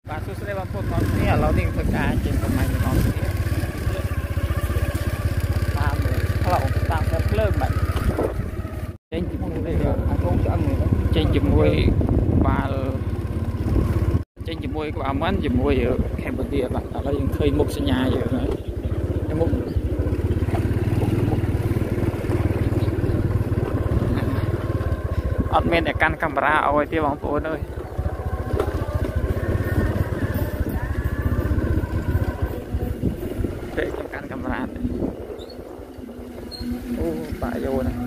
Và số đây bằng phút con này là tiếng thực ra trên tầm này con này tạm rất lớn mạnh trên chỉ mùi và trên chỉ mùi của ông anh chỉ mùi ở Cambodia bạn là những thời một sinh nhà vậy này một admin để căn camera ở phía bóng phố nơi để cho căn camera này bà vô này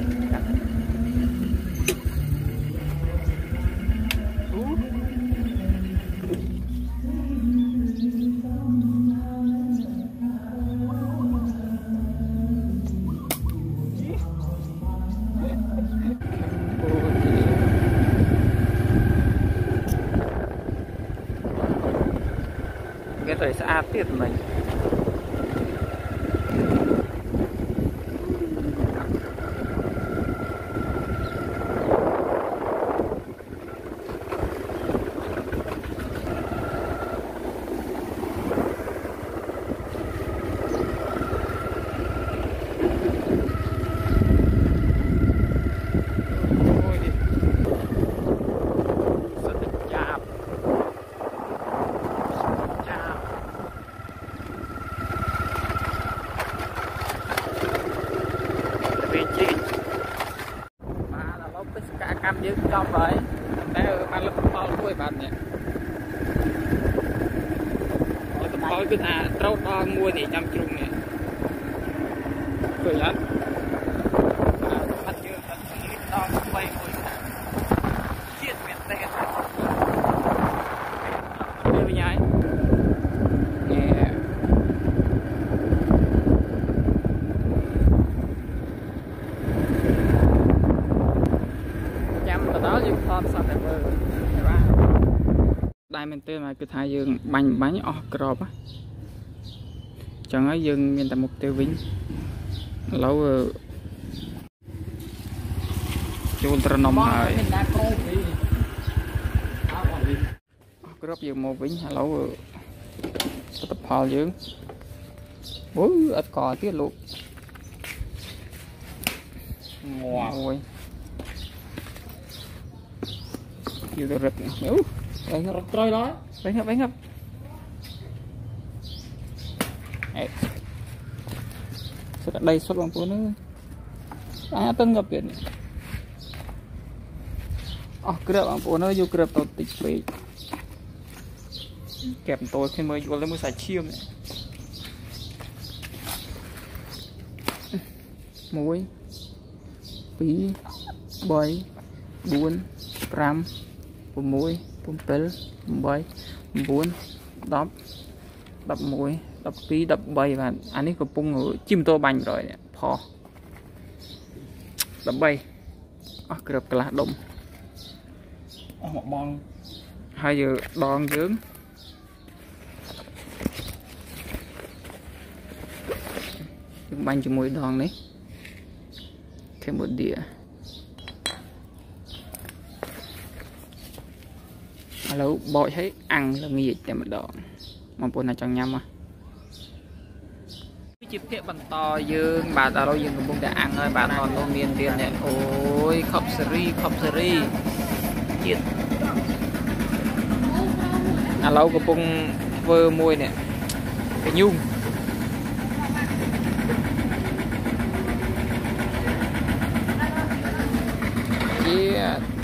cái này sẽ áp tiết mình cam dưới trong vậy đây mà lúc to cuối bạn nhỉ tụi tôi cứ trâu to mua thì trăm chung nè cười lắm bắt chưa to quay mùi chiết miệng tay đưa với nhái đó dùng thon sao để bơi đây mình tên là cái thay dương bánh crop á chẳng ấy dương miền tây mục tiêu vĩnh lâu chôn trần nông hải crop dương màu vĩnh lâu tập hò dương bố ít cò tiết luôn ngồi nhiều đồ rực nếu đánh rực trôi đó đánh ngập sẽ đây xuất bằng phố nữa tân ngập biển cứ đợi bằng phố nữa vô cứ tàu tịch về kẹp tôi khi mới vô lấy một sải chiêm này muối bí bơi buôn ram muối pel bay buôn đập muối đập tí đập bay và anh ấy có pung ở chim tô bành rồi nè phò đập bay cái đập là đông một bon 2 giờ đòn dướng bành cho muối đòn đấy thêm một đĩa lâu bội thấy ăn là nghỉ để mà đỏ mong buồn là trong nhâm à chip thiệp bằng to dương bà ta đâu dương cũng để ăn ơi bà còn luôn miền tiền này ôi khóc seri chết lâu của bông vơ môi nè cái nhung yeah.